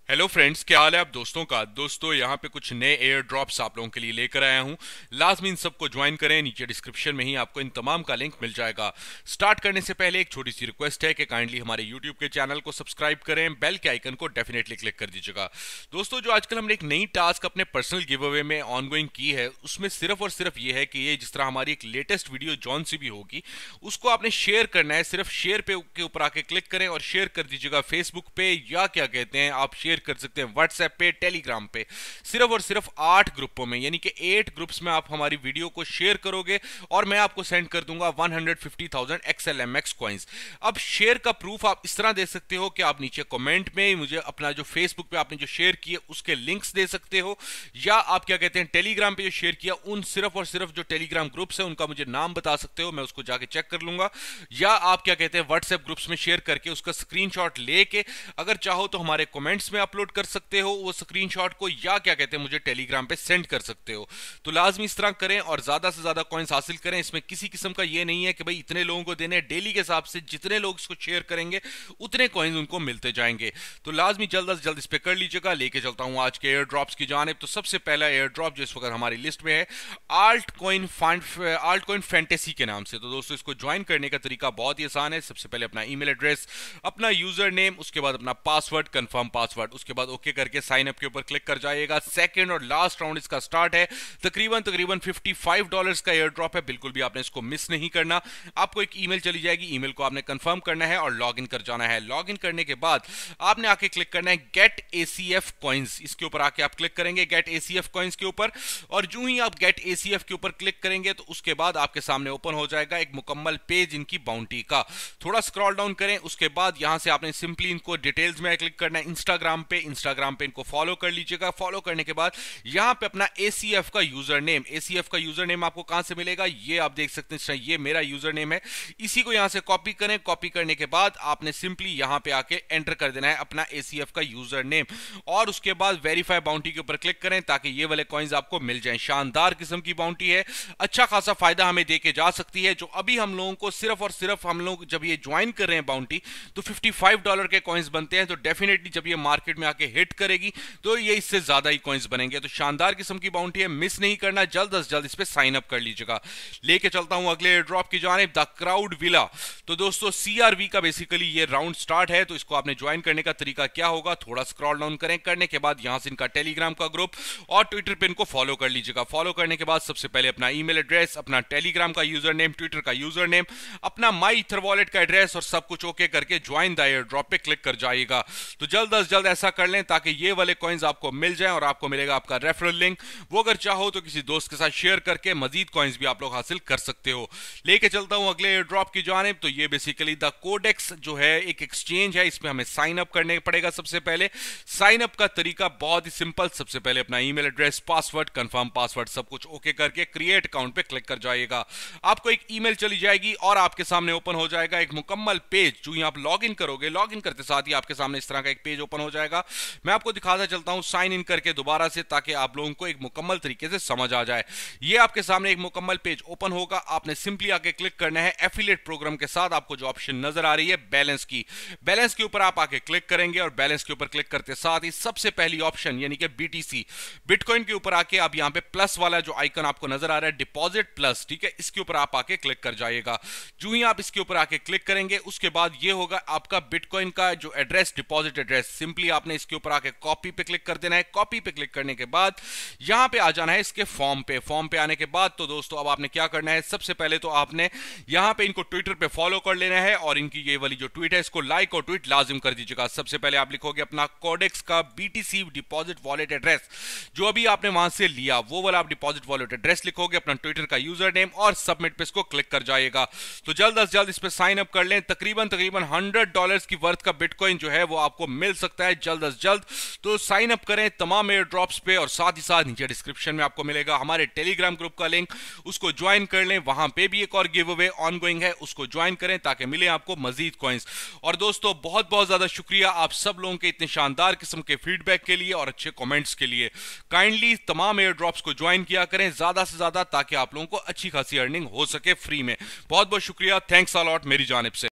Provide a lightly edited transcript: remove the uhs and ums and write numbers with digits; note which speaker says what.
Speaker 1: Hello friends, क्या हाल है आप दोस्तों का। दोस्तों यहाँ पे कुछ नए एयर ड्रॉप्स आप लोगों के लिए लेकर आया हूँ। लाजमी इन सबको ज्वाइन करें, नीचे डिस्क्रिप्शन में ही आपको इन तमाम का लिंक मिल जाएगा। स्टार्ट करने से पहले एक छोटी सी रिक्वेस्ट है कि काइंडली हमारे यूट्यूब के चैनल को सब्सक्राइब करें, बेल के आइकन को डेफिनेटली क्लिक कर दीजिएगा। दोस्तों जो आजकल हमने एक नई टास्क अपने पर्सनल गिव अवे में ऑनगोइंग की है, उसमें सिर्फ और सिर्फ ये है कि ये जिस तरह हमारी एक लेटेस्ट वीडियो जॉन सी भी होगी उसको आपने शेयर करना है। सिर्फ शेयर पे के ऊपर आके क्लिक करें और शेयर कर दीजिएगा फेसबुक पे, या क्या कहते हैं आप शेयर कर सकते हैं व्हाट्सएप पे, टेलीग्राम पे। सिर्फ और सिर्फ 8 ग्रुपों में, यानी कि 8 ग्रुप्स में आप हमारी वीडियो को शेयर करोगे और मैं आपको सेंड कर दूंगा 150,000 XLMX कॉइंस। अब शेयर का प्रूफ आप इस तरह दे सकते हो कि आप नीचे कमेंट में मुझे अपना जो फेसबुक पे आपने जो शेयर किए उसके लिंक्स दे सकते हो, या आप क्या कहते हैं टेलीग्राम पे जो शेयर किया उन सिर्फ और सिर्फ जो टेलीग्राम ग्रुप्स है उनका मुझे नाम बता सकते हो, मैं उसको जाके चेक कर लूंगा। या आप क्या कहते हैं व्हाट्सएप ग्रुप्स में शेयर करके उसका स्क्रीनशॉट लेके अगर चाहो तो हमारे कमेंट्स में अपलोड कर सकते हो वो स्क्रीनशॉट को, या क्या कहते हैं मुझे टेलीग्राम पे सेंड कर सकते हो। तो लाजमी इस तरह करें और ज्यादा से ज्यादा कॉइंस हासिल करें। इसमें किसी किस्म का ये नहीं है कि भाई इतने लोगों को देने, डेली के हिसाब से जितने लोग इसको शेयर करेंगे उतने कॉइंस उनको मिलते जाएंगे। तो लाजमी जल्द से जल्द इस पे कर लीजिएगा। लेके चलता हूं आज के एयर ड्रॉप्स की जानिब। तो सबसे पहला एयर ड्रॉप जो इस वक्त हमारी लिस्ट में है आल्टकॉइन फैंटेसी के नाम से। तो दोस्तों इसको ज्वाइन करने का तरीका बहुत ही आसान है। सबसे पहले अपना ईमेल एड्रेस, अपना यूजर नेम, उसके बाद अपना पासवर्ड, कंफर्म पासवर्ड, उसके बाद ओके करके साइन अप के ऊपर क्लिक कर जाइएगा। सेकंड और लास्ट राउंड इसका स्टार्ट है। तकरीबन $55 का एयर ड्रॉप है, बिल्कुल भी आपने इसको मिस नहीं करना। आपको एक ईमेल चली जाएगी, ईमेल को आपने कंफर्म करना है और लॉगिन कर जाना है। लॉगिन करने के बाद आपने आके क्लिक करना है गेट ACF कॉइंस। इसके ऊपर आके आप क्लिक करेंगे गेट ACF कॉइंस के ऊपर, और जो ही आप गेट ACF के ऊपर क्लिक करेंगे तो उसके बाद आपके सामने ओपन हो जाएगा एक मुकम्मल पेज इनकी बाउंटी का। थोड़ा स्क्रॉल डाउन करें, उसके बाद यहां से आपने सिंपली इनको डिटेल्स में क्लिक करना है। इंस्टाग्राम पे इनको फॉलो कर लीजिएगा। फॉलो करने के बाद यहां पे अपना ACF का यूजर नेम आपको कहां से मिलेगा, ये आप देख सकते हैं। ये मेरा यूजर नेम है, इसी को यहां से कॉपी करें। कॉपी करने के बाद आपने सिंपली यहां पे आके एंटर कर देना है अपना ACF का यूजर नेम, और उसके बाद वेरीफाई बाउंटी के ऊपर क्लिक करें ताकि ये वाले कॉइंस आपको मिल जाएं। शानदार किस्म की बाउंटी है, अच्छा खासा फायदा हमें देके जा सकती है। जो अभी हम लोगों को सिर्फ और सिर्फ हम लोग जब ये ज्वाइन कर रहे हैं बाउंटी तो $55 के कॉइंस बनते हैं। तो डेफिनेटली जब ये मार्केट में आके हिट करेगी तो ये इससे ज्यादा ही कॉइंस बनेंगे। तो शानदार किस्म की बाउंटी है, मिस नहीं करना। जल्द से जल्द इस पे साइन अप कर लीजिएगा। लेके चलता हूं अगले एयर ड्रॉप की जानिब, द क्राउड विला। तो दोस्तों CRV का बेसिकली ये राउंड स्टार्ट है। तो इसको आपने ज्वाइन करने का तरीका क्या होगा, थोड़ा स्क्रॉल डाउन करें, करने के बाद यहां से इनका टेलीग्राम का ग्रुप और ट्विटर पे इनको फॉलो कर लीजिएगा। फॉलो करने के बाद सबसे पहले अपना ईमेल एड्रेस, अपना टेलीग्राम का यूजर नेम, ट्विटर का यूजर नेम, अपना माई ईथर वॉलेट का एड्रेस और सब कुछ ओके करके ज्वाइन द एयर ड्रॉप पे क्लिक कर जाइएगा। तो जल्द से जल्द ऐसा कर लें ताकि ये वाले कॉइंस आपको मिल जाएं और आपको मिलेगा आपका रेफरल लिंक। वो अगर चाहो तो किसी दोस्त के साथ शेयर करके मजीद कॉइंस भी आप लोग हासिल कर सकते हो। लेके चलता हूं अगले एयर ड्रॉप की जानिब। तो ये बेसिकली द कोडेक्स जो है एक एक्सचेंज है, इसमें हमें साइन अप करने पड़ेगा। सबसे पहले साइन अप का तरीका बहुत ही सिंपल। सबसे पहले अपना email address, password, confirm password सब कुछ ओके करके क्रिएट अकाउंट पे क्लिक कर जाइएगा। आपको एक ईमेल चली जाएगी और आपके सामने ओपन हो जाएगा एक मुकम्मल पेज। जो ही आप लॉग इन करोगे, लॉग इन करते साथ ही आपके सामने इस तरह का एक पेज ओपन हो जाएगा। मैं आपको दिखाता चलता हूं साइन इन करके दोबारा से, ताकि आप लोगों को एक मुकम्मल तरीके से समझ आ जाए। ये आपके सामने एक मुकम्मल पेज ओपन होगा। आपने सिंपली आके क्लिक करना है एफिलिएट प्रोग्राम के साथ आपको जो ऑप्शन नजर आ रही है बैलेंस की, बैलेंस के ऊपर आप आके क्लिक करेंगे और बैलेंस के ऊपर क्लिक करते साथ ही सबसे पहली ऑप्शन यानी कि BTC बिटकॉइन के ऊपर आके आप यहां पे प्लस वाला जो आइकन आपको नजर आ रहा है डिपॉजिट प्लस, ठीक है, इसके ऊपर आप आके क्लिक कर जाइएगा। जो ही आप इसके ऊपर आके क्लिक करेंगे उसके बाद ये होगा आपका बिटकॉइन का जो एड्रेस, डिपॉजिट एड्रेस। सिंपली आपने इसके ऊपर आके कॉपी पे क्लिक कर देना है। कॉपी पे क्लिक करने के बाद यहां पे आ जाना है इसके फॉर्म पे। फॉर्म पे आने के बाद तो दोस्तों अब आपने क्या करना है, सबसे पहले तो आपने यहां पे इनको ट्विटर पे फॉलो कर लेना है और इनकी ये वाली जो ट्वीट है इसको लाइक और ट्वीट लाजिम कर दीजिएगा। सबसे पहले आप लिखोगे अपना कोडेक्स का BTC डिपॉजिट वॉलेट एड्रेस, जो अभी आपने वहां से लिया वो वाला आप डिपॉजिट वॉलेट एड्रेस लिखोगे, अपना ट्विटर का यूजर नेम और सबमिट पे इसको क्लिक कर जाएगा। तो जल्द से जल्द इस पे साइन अप कर लें। तकरीबन $100 की वर्थ का बिटकॉइन जो है वो आपको मिल सकता है जल्द से जल्द। तो साइन अप करें तमाम एयर ड्रॉप्स पे, और साथ ही साथ नीचे डिस्क्रिप्शन में आपको मिलेगा हमारे टेलीग्राम ग्रुप का लिंक, उसको ज्वाइन कर लें। वहां पे भी एक और गिव अवे ऑनगोइंग है, उसको ज्वाइन करें ताकि मिले आपको मजीद कॉइंस। और दोस्तों बहुत बहुत ज्यादा शुक्रिया आप सब लोगों के इतने शानदार किस्म के फीडबैक के लिए और अच्छे कमेंट्स के लिए। काइंडली तमाम एयर ड्रॉप्स को ज्वाइन किया करें ज्यादा से ज्यादा, ताकि आप लोगों को अच्छी खासी अर्निंग हो सके फ्री में। बहुत बहुत शुक्रिया, थैंक्स अ लॉट मेरी जानिब से।